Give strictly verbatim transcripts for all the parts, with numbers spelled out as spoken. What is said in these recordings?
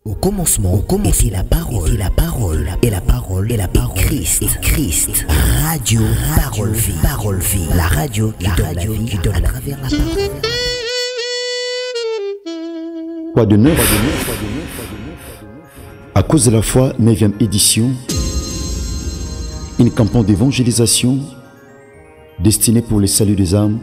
Au commencement, au commencement, était la parole, et la parole, et la parole, et la parole, et Christ, et Christ. Radio, parole, vie, parole, vie. La radio, la radio qui donne à travers la parole. Quoi de neuf? À cause de la foi, neuvième édition, une campagne d'évangélisation destinée pour le salut des âmes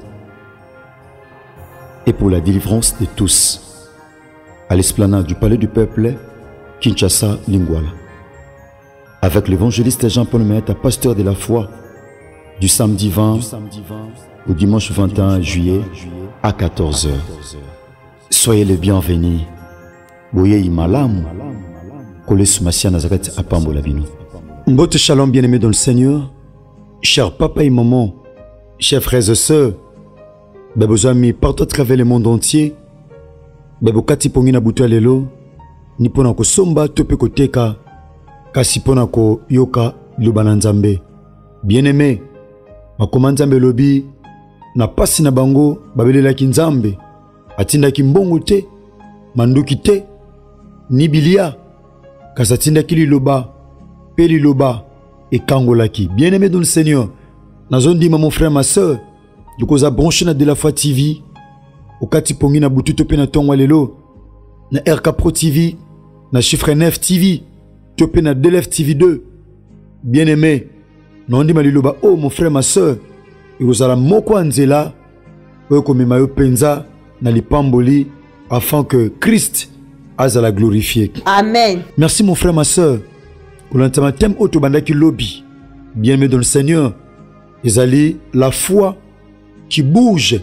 et pour la délivrance de tous, à l'esplanade du Palais du Peuple, Kinshasa, Lingwala, avec l'évangéliste Jean-Paul Maître, pasteur de la foi, du samedi vingt au dimanche vingt et un juillet à quatorze heures. Soyez les bienvenus. Boye Imalam, Koles Masia Nazaret Apambo Labino. Mbote shalom bien-aimés dans le Seigneur, chers papa et maman, chers frères et sœurs, bébos amis partout à travers le monde entier, bebo kati pongi na butu lelo, ni pona ko somba tope ko teka, kasi pona ko yoka lubana nzambe. Bien-aimés, makoma nzambe lobi, na pasi na bango, babelela ki nzambe, atinda ki mbongo te, manduki te, ni bilia, kasatinda ki liloba, pe liloba, et kangolaki. Bien-aimés dans le Seigneur, na zone di mon frère, ma soeur, du koza branché na de la foi T V, au kati pongi na butu tope na tongwa lelo, na R K Pro T V, na chiffre neuf T V, tope na D L F T V deux. Bien-aimés, na ondi maliloba, oh mon frère, ma soeur, et koza la moko anzela, oyo komema yo penza, na lipamboli, afin que Christ azala glorifié. Amen. Merci mon frère, ma soeur. Kolantama thème otobandaki lobby. Bien-aimé dans le Seigneur. Ezali la foi qui bouge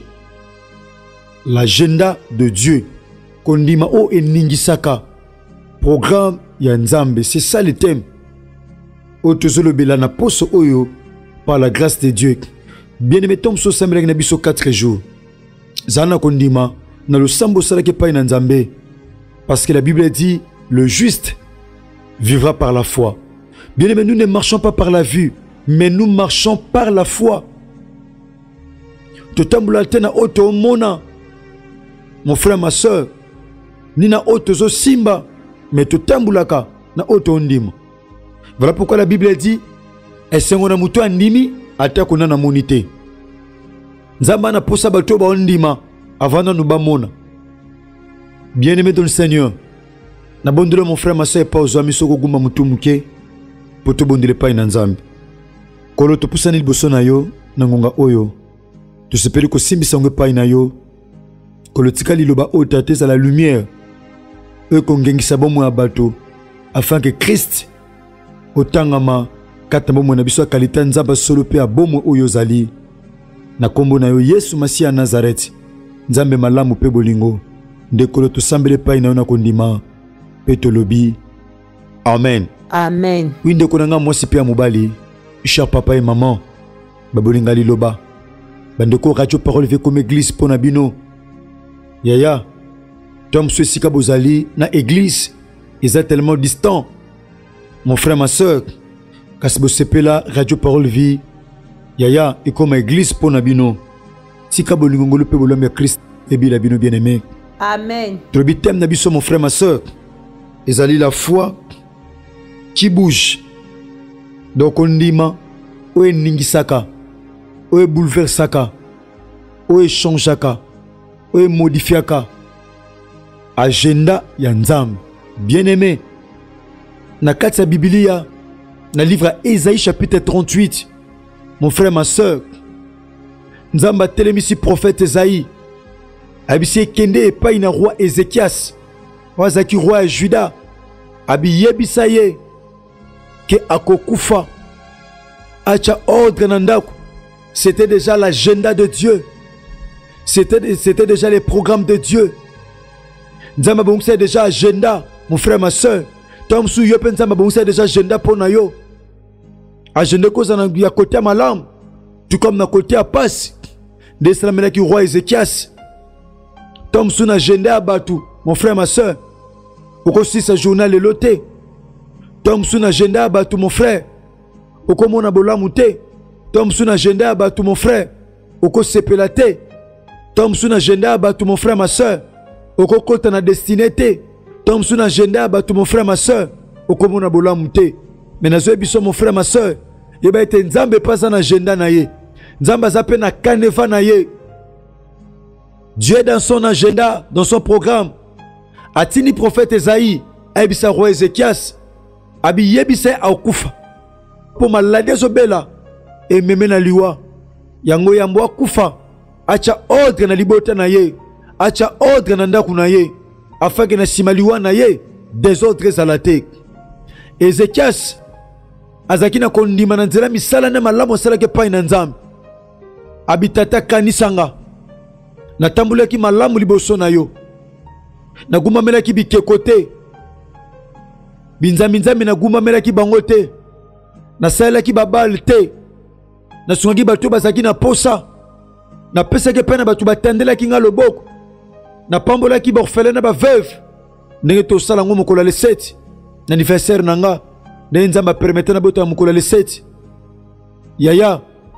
l'agenda de Dieu. Kondima o eningisaka. Programme ya Nzambe. C'est ça le thème. Otozolobela na poso oyo par la grâce de Dieu. Bien-aimé tom so sambrek na biso quatre jours. Zana kondima na lo sambo salake pa na Nzambe. Parce que la Bible dit le juste vivra par la foi. Bien-aimés, nous ne marchons pas par la vue, mais nous marchons par la foi. Totambula tena oto mona. Mon frère, ma soeur, nina oto zo simba, mais totambulaka na oto ndima. Voilà pourquoi la Bible dit esengona mutu andimi atakona na monité. Nzamba na posa bato ba ndima avant na nuba mona. Bien-aimé dans le Seigneur, na bondele mon frère, ma soeur, pas aux amis soko gumba mutu muke, pour te bondele pa ina Nzambe. Kolo to pusani liboso na yo, na ngonga oyo, to sepeli ko simbisa ngwe pa ina yo, kolo tika liloba o tate za la lumière, e ko ngengisa bomo ya bato, afin que Christ, otangama, kata bomo na biso kalita Nzamba solo pe a bomo oyo zali, na kombo na yo Yesu Masia Nazareth, Nzambe malamu pe bolingo, ndekolo to sambele pa ina yo na kondima, Petolobi. Amen. Amen. Oui, ndeko nanga mwasi pe mobali, cher papa et maman, babolinga liloba. Bandeko radio parole ve comme église pona bino. Yaya, tom sika bozali na église, ils sont tellement distants. Mon frère, ma soeur, kasbo sepela radio parole vie. Yaya, et comme église pona bino. Sika bolingolo pe bolombe Christ et bila bino bien-aimé. Amen. Trobitem na biso mon frère, ma soeur. Ezali la foi qui bouge. Donc on dit ma oe ningisaka, oe bouleversaka, oe changeaka, oe modifiaka. Agenda ya Nzambe. Bien-aimé, na kati ya Biblia, na livre Ésaïe chapitre trente-huit, mon frère, ma soeur, Nzamba telemisi prophète Ésaïe, abisi kende epai na roi Ézéchias, wazaki roi Juda, abi yebisa ye ke akokufa acha ordre nandako. C'était déjà l'agenda de Dieu, c'était c'était déjà les programmes de Dieu. Nzamba bongisa déjà agenda, mon frère, ma soeur. Tom su yo pe Nzamba bongisa déjà agenda pona yo. Agenda koza na ya côté malam, tout comme na côté à passe. De salamela ki roi Ézéchias. Tom su na agenda abatu, mon frère, ma soeur. Oko si sa journal le loté. Tom su na agenda abatu, mon frère. Oko mona bolamu te. Tom su na agenda abatu, mon frère. Oko sepela te. Tom su na agenda abatu, mon frère, ma soeur. Oko kota na destinée te. Tom sous agenda bato mon frère ma soeur okomona bolamu te. Mais nazo biso mon frère ma soeur yeba ete nzambe pas en agenda na ye. Nzambe azape na kaneva na ye. Dieu est dans son agenda, dans son programme. Atini prophète Esaïe, Ebisa roi Ézéchias, Abi Yebisa akufa. Pour maladie zobela, et meme na liwa. Yango yambo akufa. Acha ordre na libota na ye. Acha ordre na ndaku na ye. Afin que na simaliwa na ye, désordre zalate. Ézéchias, azaki na kondima na nzela misala na malamu sala ke pa na nzambe. Abitata kanisanga. Natambulaki malamu liboso na yo. Nagumamelaki bikekote. Binzambi nzambi nagumamelaki bango te. Nasalaki babal te. Nasungaki bato bazaki na posa. Napesaki pe na bato batendelaki nga loboko. Napambolaki borfele na ba veuve. Ndenge tosala ngo mokolo le sept. Na anniversaire nanga. Ndenge nzamba permettre na boto ya mokolo le sept. Yaya.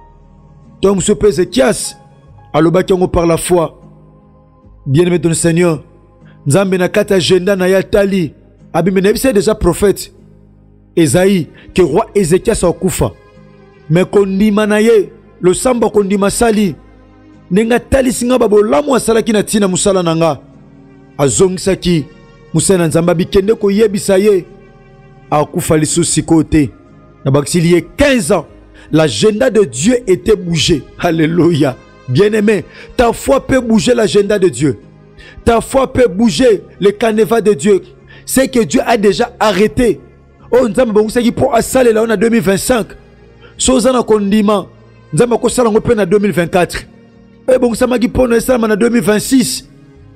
Tom Sope Ézéchias. Alobaki yango par la foi. Bien-aimé de le Seigneur. Nzambe na kata agenda na yatali. Abime na c'est déjà prophète. Esaïe que roi Ézéchias akufa. Mais kondima na ye, le samba kondima sali. Nenga tali singa babo lamu asalaki na tina musala nanga. Azongisaki musala nzamba bikende ko yebisa ye. Akufa lisusi kote. Na bakili quinze ans. L'agenda de Dieu était bougé. Alléluia. Bien-aimé, ta foi peut bouger l'agenda de Dieu. Ta foi peut bouger le canevas de Dieu. C'est que Dieu a déjà arrêté. Oh, nous avons dit pour assaler là on a deux mille vingt-cinq. Sozana kondima, nous avons dit pour en deux mille vingt-quatre. Et bon, ça m'a dit pour en deux mille vingt-six.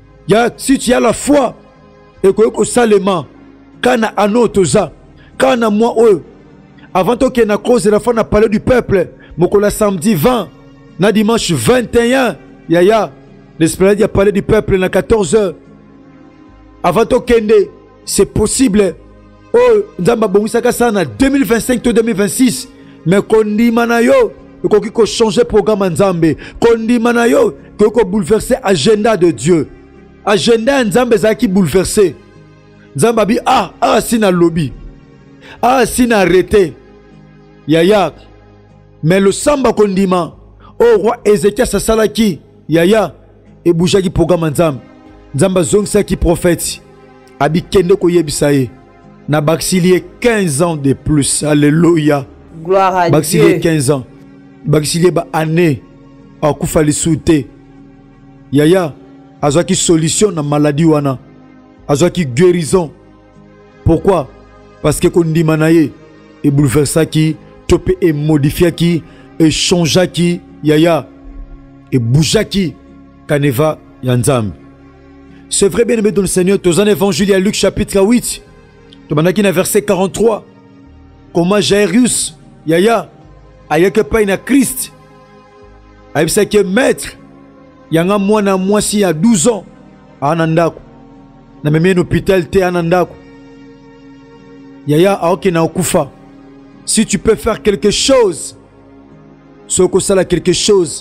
Si tu as la foi et que tu as salement, quand on a un autre, quand on a moi, avant que na cause de la foi, on a parlé du peuple. Mokola samedi vingt. Na dimanche vingt et un, yaya, l'esprit a parlé du peuple na quatorze heures. Avant to kende, c'est possible. Oh, nzamba bongisaka ça na deux mille vingt-cinq to deux mille vingt-six. Mais kondi manayo, il faut changer le programme nzambe. Kondi manayo, il faut bouleverser l'agenda de Dieu. Agenda nzambe zaki bouleversé. Nzamba bi ah ah si na lobby. Ah si na arrêté. Yaya. Mais le samba kondima. Oh roi Ézéchias asalaki yaya et boujaki programme nzambe nzamba zongsaki prophète abikende ko yebisa ye na baksilie quinze ans de plus. Alléluia. Gloire à baksilie Dieu. quinze ans baksilie ba année akufa lisute yaya azwaki solution na maladie wana azwaki guérison. Pourquoi? Parce que kondima na ye et bouleversaki tope et modifiaki et changeaki yaya et boujaki kaneva yanzam. C'est vrai, bien aimé dans le Seigneur. Tous en évangile à Luc chapitre huit. Tu m'as dit verset quarante-trois. Comment Jairus yaya ayeke pa na Christ ayebisa que maître yanga mwana mwasi ya douze ans anandako na memi en hôpital te anandako yaya aoke na okufa. Si tu peux faire quelque chose, soko sala quelque chose,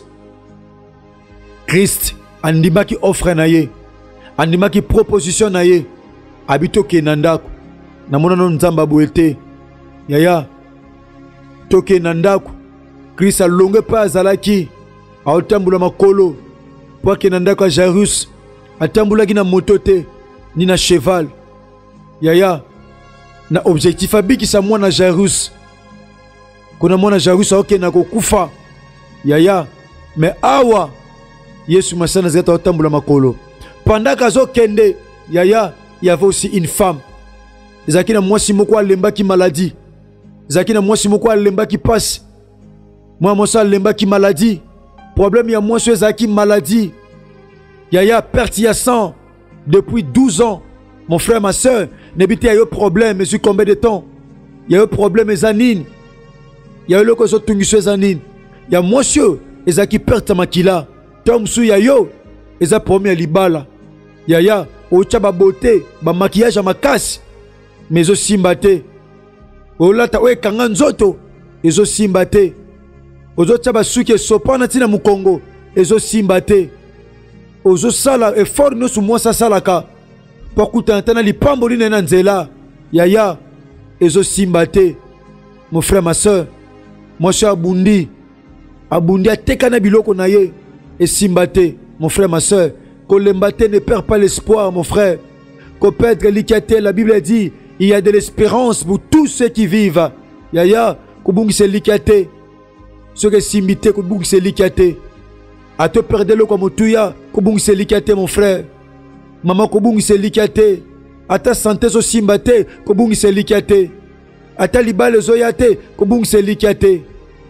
Christ andimaki offre na ye, andimaki proposition na ye, habito ke nandako na mona no nzamba boete yaya toke nandako. Christ alonge pa azalaki aotambula makolo po ke nandako a Jairus atambulaki na moto te ni na cheval yaya na objectif abiki sa mwana Jairus. Kuna mwana Jairus aoke na kokufa yaya mais awa Yesu masana zeta otambula makolo. Pendant kazo kende yaya il y avait aussi une femme. Ezaki na mwasi moko alemba ki maladie. Ezaki na mwasi moko alemba ki passe. Moi mwasi alemba ki maladie. Problème ya mwasi ezaki maladie. Yaya perte ya sang depuis douze ans. Mon frère ma soeur, n'habite ya yo problème mais combien de temps? Il y a eu problème ezanine. Il y a eu le kozo tungiswe ezanine. Il y a monsieur ezaki perte makila. Tom su ya yo eza premier libala. Yaya ocha ba beauté, ba maquillage makasi. Mais zo simbate. Olata we kanga nzoto ezo simbate. Ozo taba suke sopana tina mukongo ezo simbate. Ozo sala effort no su mwasa salaka. pokutana lipamboli na nzela yaya ezo simbate. Mon frère, ma soeur, moi je suis abundi abundi atekana biloko na ye et simbate. Mon frère, ma soeur, kolembate ne perd pas l'espoir, mon frère. Kopètre likate, la Bible dit il y a de l'espérance pour tous ceux qui vivent. Yaya kubungi se likate ceux qui simbite kubungi se likate a te perdre le comme tuya kubungi se likate, mon frère. Maman kubungi se likate ata santé so simbate kubungi se likate ata libale zo yate kubungi se likate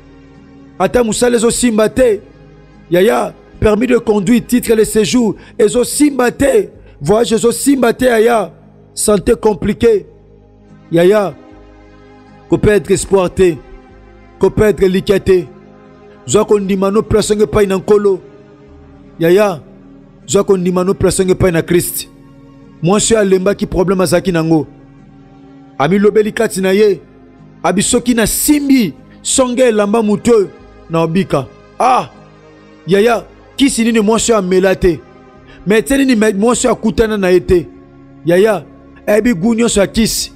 ata musale zo simbate yaya permis de conduire titre de séjour et zo simbate voyage zo simbate yaya santé compliquée yaya ko peut être espoirté ko peut être likate zo ko ndimano presenge pa ina nkolo yaya zo ko ndimano presenge pa na Christ. Moi je suis alemba ki problème azaki nango ami lobeli kati na ye abisoki na simbi songe lamba muto na obika ah yaya kisi nini moi je suis amelate mais teni ni moi je suis akutana na ete yaya ebi gunyo sa kisi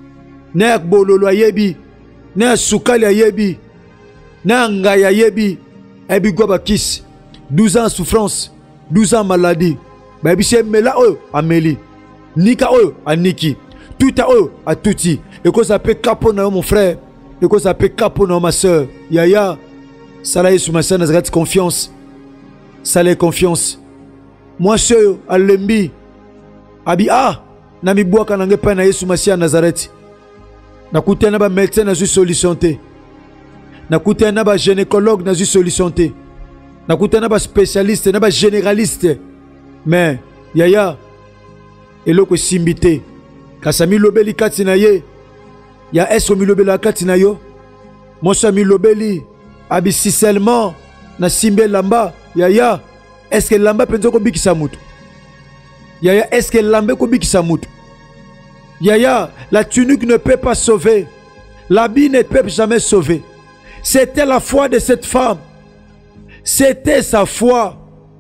na bololo yebi na sukali yebi na ngaya yebi ebi goba kisi douze ans souffrance douze ans maladie ba ebi se mela oyo ameli nika oyo aniki tuta oyo atuti et que ça peut capo na mon frère et que ça peut capo na ma soeur yaya sala yesu ma soeur nazareth confiance sala confiance moi je alembi abi ah na mi bwaka na ngepa na yesu masia nazareth na kutana ba médecin na zu solution te na kutana ba gynécologue na zu solution te na kutana ba spécialiste na ba généraliste mais yaya eloko simbite kasa mi lobeli kati na ye ya esko mi lobeli kati na yo mosa mi lobeli abisi seulement na simbe lamba yaya est-ce que lamba penzo ko bikisa mutu yaya est-ce que lamba ko bikisa mutu yaya la tunique ne peut pas sauver, l'habit ne peut jamais sauver. C'était la foi de cette femme, c'était sa foi.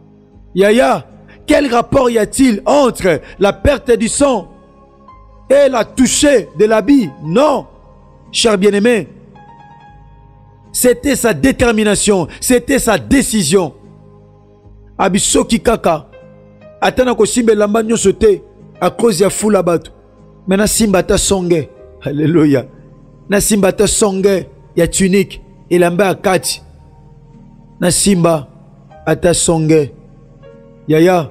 Yaya, quel rapport y a-t-il entre la perte du sang et la toucher de l'habit? Non, cher bien-aimé. C'était sa détermination, c'était sa décision. Abisoki kaka, atana ko simbe lamba nyonso te à cause ya fula bato. Maintenant simba ta songe, alléluia. Na simba ta songe ya tunique et lamba akati. Na simba ata songe. Yaya,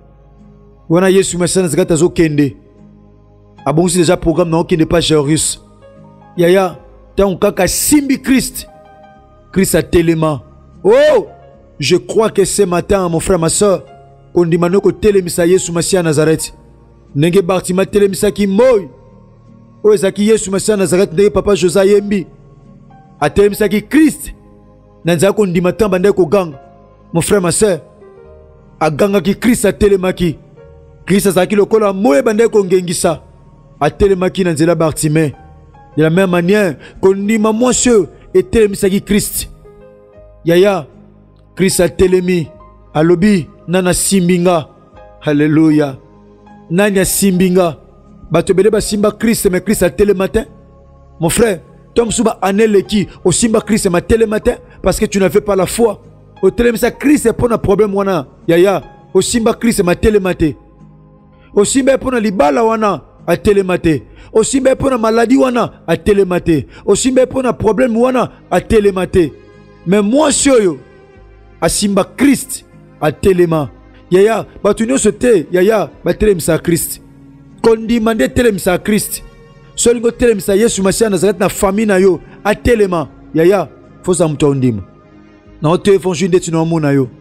wana Yesu mesana zikata zo kende. Abonsi déjà programme non qui n'est pas Jérusalem. Yaya, tant kaka simbi Christ. Christ a tellement. Oh, je crois que ce matin, mon frère, ma soeur, qu'on dit maintenant que télémisa Yesu Masia Nazareth. Nenge Bartima télémisa ki moy. Oh, ezaki Yesu Masia Nazareth nenge papa Josa Yembi. A télémisa ki Christ. Nanza qu'on dit maintenant bande ko gang. Mon frère, ma soeur, a ganga ki Christ a télémaki. Christ a zaki lokola moye bande ko ngengisa. A télémaki nanzela Bartima. De la même manière qu'on dit ma monsieur et télémisa ki Christ. Yaya, Christ a télémi. Alobi, nana simbinga. Alléluia. Nanya simbinga. Bato bede ba simba Christ, mais Christ a télématin. Mon frère, Tom Souba aneleki au simba Christ ma télématin parce que tu n'avais pas la foi. Au télémisa Christ est pour un problème wana. Yaya, au simba Christ ma télématé. Au simba pour un libala wana a télématé. Au simba pour un maladie wana a télématé. Au simba pour un problème wana a télématé. Mais moi soyo a simba Christ a téléma. Yaya, batunyo sote yaya ba télémisa Christ. Kondi mande télémisa Christ. Solingo télémisa Yesu Masia Nazareth na famille na yo a téléma. Yaya, fosa muto ondima. Na ote évangile de tino mona yo.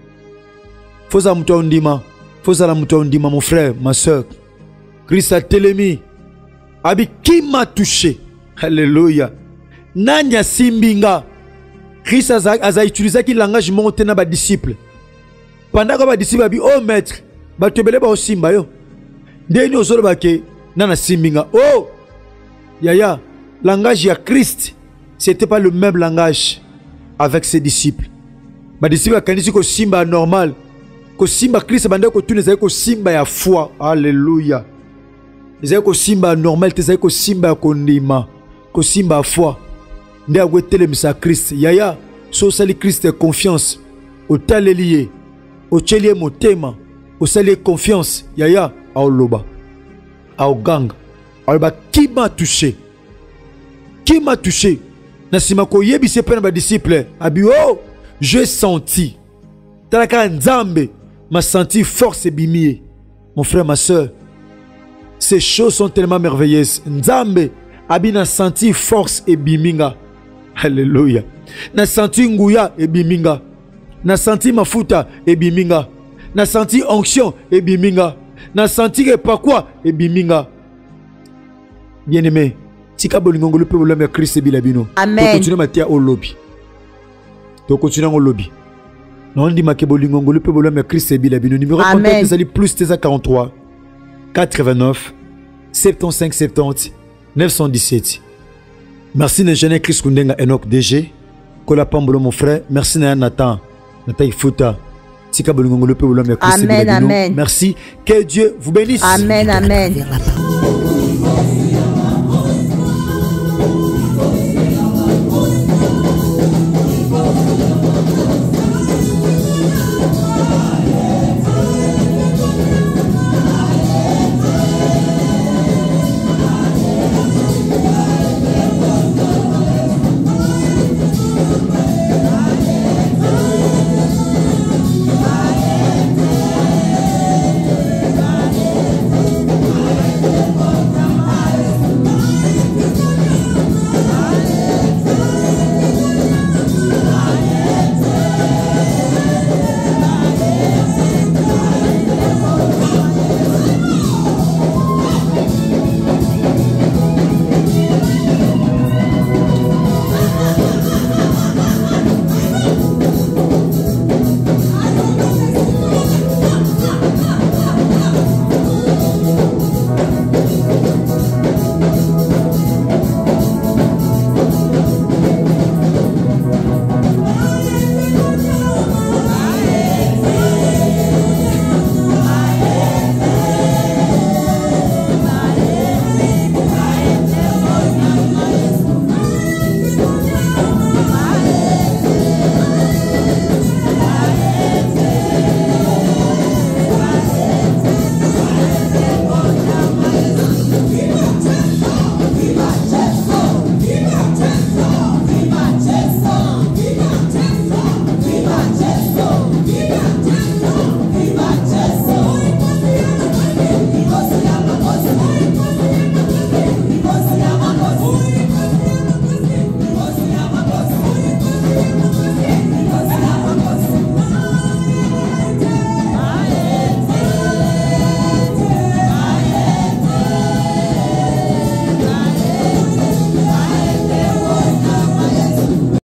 Fosa muto ondima. Fosa la muto ondima mon frère, ma soeur. Christ a télémi. Abi qui m'a touché. Alléluia. Nanya simbinga. Christ a, a utilisé qui langage monté na ba disciple. Pendant que ba disciple abi oh maître, ba tebele ba osimba yo. Ndeni ozolo ba ke nana simbinga. Oh! Yaya, langage ya Christ, c'était pas le même langage avec ses disciples. Ba disciple a kanisi ko simba normal. Ko simba Christ bande ko tuneza ko simba ya foi. Alléluia. ezali kosimba normal te, ezali kosimba ya kondima, kosimba ya foi. Nde akotelemisa Christ. Yaya so osali Christ confiance, otaleli ye, otyeli ye motema, osali ye confiance, yaya aoloba, aoganga, aoloba qui m'a touché, qui m'a touché. Na sima koyebise pe na ba disciple, abi oh, j'ai senti. Talaka nzambe m'a senti force et bimie. Mon frère, ma soeur, ces choses sont tellement merveilleuses. Nzambe abi na senti force et biminga. Alléluia. Na senti nguya et biminga. Na senti mafuta et biminga. Na senti onction et biminga. Na senti repakwa et biminga. Bien-aimé, tika bolingo le peuple de Christ et bilabino. Amen. To continue matia au lobby. To continue au lobby. Non dit ma bolingo le peuple de Christ et bilabino. Numéro contact des alliés plus T quarante-trois quatre-vingt-neuf soixante-quinze soixante-dix neuf cent dix-sept. Merci Nengene Chris Kundenga Enoch D G. Kola Pambolo mon frère. Merci Naya Nathan. Nathan Ifuta. Tika bolingo le peuple de Christ et bilabino. Merci. Que Dieu vous bénisse. Amen, amen.